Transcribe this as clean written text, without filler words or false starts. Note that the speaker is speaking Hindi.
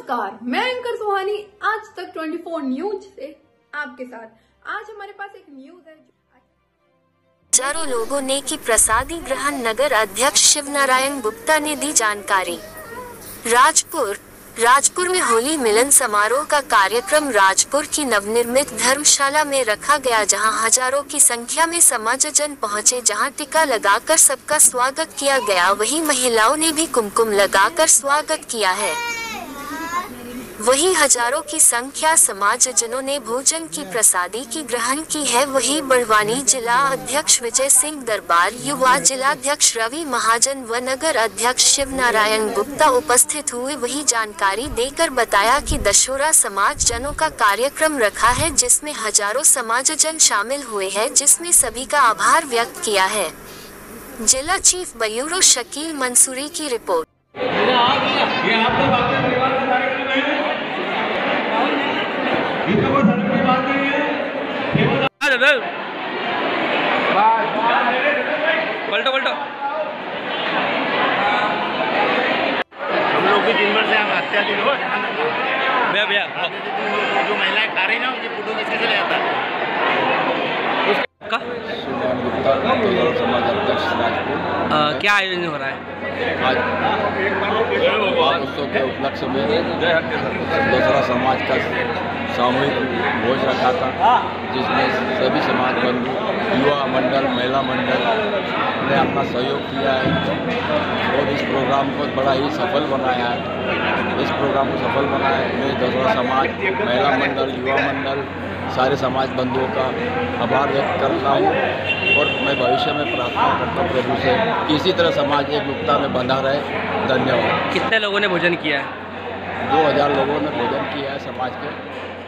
नमस्कार, मैं एंकर सुहानी आज तक 24 न्यूज से आपके साथ। आज हमारे पास एक न्यूज है। हजारों लोगों ने की प्रसादी ग्रहण, नगर अध्यक्ष शिवनारायण गुप्ता ने दी जानकारी। राजपुर में होली मिलन समारोह का कार्यक्रम राजपुर की नवनिर्मित धर्मशाला में रखा गया, जहां हजारों की संख्या में समाजजन पहुंचे, जहां टीका लगाकर सबका स्वागत किया गया। वहीं महिलाओं ने भी कुमकुम लगाकर स्वागत किया है। वहीं हजारों की संख्या समाजजनों ने भोजन की प्रसादी की ग्रहण की है। वहीं बड़वानी जिला अध्यक्ष विजय सिंह दरबार, युवा जिलाध्यक्ष रवि महाजन व नगर अध्यक्ष शिवनारायण गुप्ता उपस्थित हुए। वही जानकारी देकर बताया कि दशहरा समाजजनों का कार्यक्रम रखा है, जिसमें हजारों समाजजन शामिल हुए हैं, जिसमें सभी का आभार व्यक्त किया है। जिला चीफ ब्यूरो शकील मंसूरी की रिपोर्ट। पलटो हम लोग भी दिन भर से हम हत्या दिन हो भैया जो महिलाएं खा रही ना उनकी फोटो किसके चले जाता है। समाज अध्यक्ष राजपुर। क्या आयोजन हो रहा है आज उत्सव के उपलक्ष्य में दशहरा समाज का सामूहिक भोज रखा था, जिसमें सभी समाज बंधु, युवा मंडल, महिला मंडल ने अपना सहयोग किया है और इस प्रोग्राम को बड़ा ही सफल बनाया है। इस प्रोग्राम को सफल बनाने में दशहरा समाज, महिला मंडल, युवा मंडल, सारे समाज बंधुओं का आभार व्यक्त करता हूँ और मैं भविष्य में प्रार्थना करता हूँ प्रभु से कि इसी तरह समाज एकजुटता में बंधा रहे। धन्यवाद। कितने लोगों ने भोजन किया है? 2000 लोगों ने भोजन किया है समाज के।